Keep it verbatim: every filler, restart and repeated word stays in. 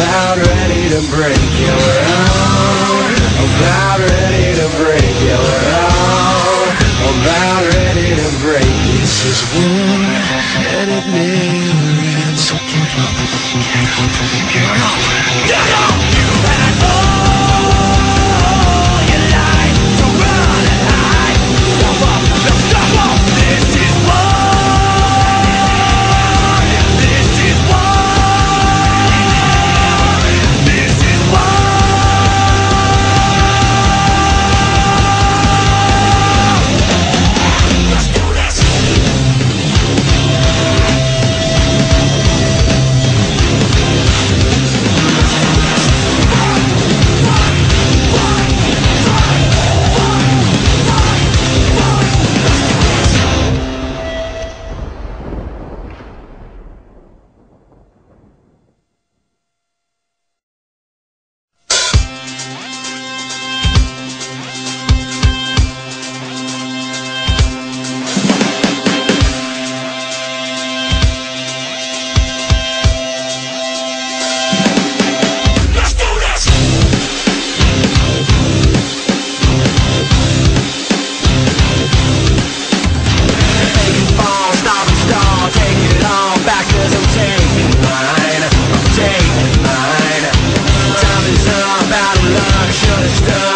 about ready to break your own. About ready to break your own. About ready to break. This is war, and it never ends. So get up, get up, get up, get up. You had all your life to run and hide. Stop up, no stop up. This is war. This is war. This is war. Let's do this. Should've stood